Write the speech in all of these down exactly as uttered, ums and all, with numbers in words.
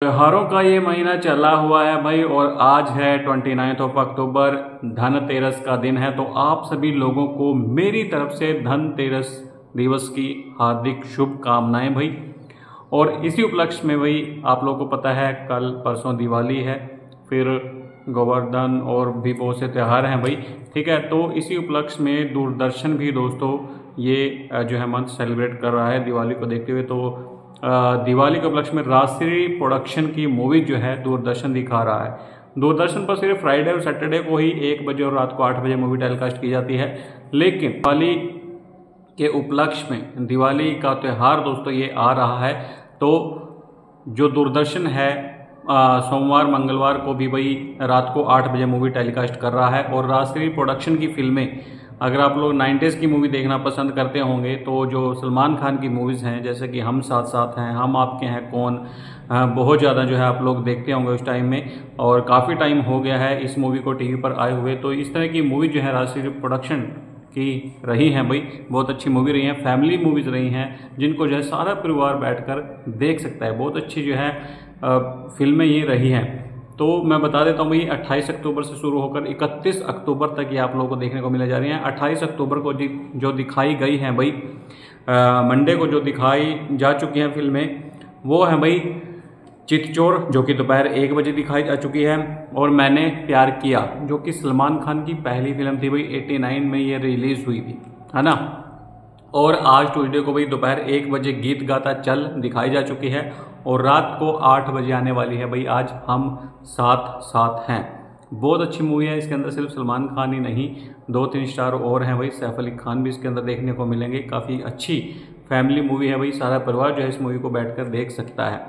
त्योहारों का ये महीना चला हुआ है भाई, और आज है twenty ninth of October, Dhanteras का दिन है। तो आप सभी लोगों को मेरी तरफ से धनतेरस दिवस की हार्दिक शुभकामनाएं भाई। और इसी उपलक्ष्य में भाई आप लोगों को पता है कल परसों दिवाली है, फिर गोवर्धन और भी बहुत से त्यौहार हैं भाई, ठीक है। तो इसी उपलक्ष्य में दूरदर्शन भी दोस्तों ये जो है मंथ सेलिब्रेट कर रहा है दिवाली को देखते हुए। तो दिवाली के उपलक्ष्य में राजश्री प्रोडक्शन की मूवी जो है दूरदर्शन दिखा रहा है। दूरदर्शन पर सिर्फ फ्राइडे और सैटरडे को ही एक बजे और रात को आठ बजे मूवी टेलीकास्ट की जाती है, लेकिन दिवाली के उपलक्ष्य में दिवाली का त्यौहार दोस्तों ये आ रहा है। तो जो दूरदर्शन है सोमवार मंगलवार को भी भाई रात को आठ बजे मूवी टेलीकास्ट कर रहा है। और राजश्री प्रोडक्शन की फिल्में, अगर आप लोग नाइन्टीज़ की मूवी देखना पसंद करते होंगे तो जो सलमान खान की मूवीज़ हैं जैसे कि हम साथ साथ हैं, हम आपके हैं कौन, बहुत ज़्यादा जो है आप लोग देखते होंगे उस टाइम में, और काफ़ी टाइम हो गया है इस मूवी को टीवी पर आए हुए। तो इस तरह की मूवी जो है राजश्री प्रोडक्शन की रही हैं भाई, बहुत अच्छी मूवी रही हैं, फैमिली मूवीज़ रही हैं जिनको जो है सारा परिवार बैठकर देख सकता है। बहुत अच्छी जो है फिल्में ये रही हैं। तो मैं बता देता हूँ भाई अट्ठाईस अक्टूबर से शुरू होकर इकतीस अक्टूबर तक ये आप लोगों को देखने को मिले जा रही हैं। अट्ठाईस अक्टूबर को जो दिखाई गई हैं भाई, मंडे को जो दिखाई जा चुकी हैं फिल्में वो है भाई चितचोर, जो कि दोपहर एक बजे दिखाई जा चुकी है, और मैंने प्यार किया जो कि सलमान खान की पहली फिल्म थी भाई, नवासी में ये रिलीज हुई थी, है ना। और आज ट्यूजडे को भाई दोपहर एक बजे गीत गाता चल दिखाई जा चुकी है, और रात को आठ बजे आने वाली है भाई आज हम साथ साथ हैं। बहुत अच्छी मूवी है, इसके अंदर सिर्फ सलमान खान ही नहीं दो तीन स्टार और हैं भाई, सैफ अली खान भी इसके अंदर देखने को मिलेंगे। काफ़ी अच्छी फैमिली मूवी है भाई, सारा परिवार जो है इस मूवी को बैठकर देख सकता है।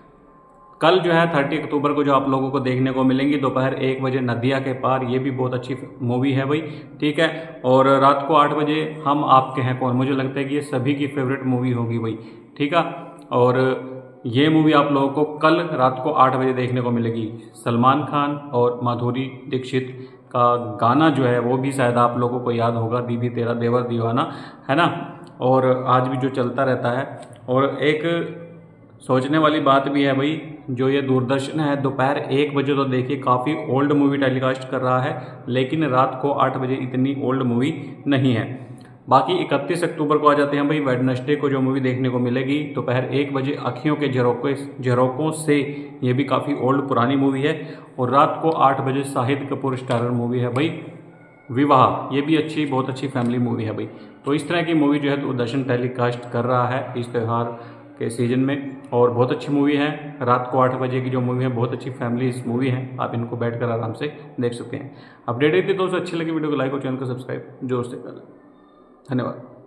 कल जो है तीस अक्टूबर को जो आप लोगों को देखने को मिलेंगी दोपहर एक बजे नदिया के पार, ये भी बहुत अच्छी मूवी है भाई, ठीक है। और रात को आठ बजे हम आपके हैं कौन, मुझे लगता है कि ये सभी की फेवरेट मूवी होगी भाई, ठीक है। और ये मूवी आप लोगों को कल रात को आठ बजे देखने को मिलेगी। सलमान खान और माधुरी दीक्षित का गाना जो है वो भी शायद आप लोगों को याद होगा, दीदी तेरा देवर दीवाना, है ना। और आज भी जो चलता रहता है। और एक सोचने वाली बात भी है भाई, जो ये दूरदर्शन है दोपहर एक बजे तो देखिए काफ़ी ओल्ड मूवी टेलीकास्ट कर रहा है, लेकिन रात को आठ बजे इतनी ओल्ड मूवी नहीं है। बाकी इकतीस अक्टूबर को आ जाते हैं भाई, वेडनेसडे को जो मूवी देखने को मिलेगी दोपहर एक बजे अखियों के झरोके झरोकों से, ये भी काफ़ी ओल्ड पुरानी मूवी है। और रात को आठ बजे शाहिद कपूर स्टारर मूवी है भाई विवाह, ये भी अच्छी बहुत अच्छी फैमिली मूवी है भाई। तो इस तरह की मूवी जो है दूरदर्शन टेलीकास्ट कर रहा है इस त्यौहार के सीजन में, और बहुत अच्छी मूवी है। रात को आठ बजे की जो मूवी है बहुत अच्छी फैमिली मूवी है, आप इनको बैठकर आराम से देख सकते हैं। अपडेटेड थी दोस्तों, अच्छी लगी वीडियो को लाइक और चैनल को सब्सक्राइब जरूर से कर लें। धन्यवाद।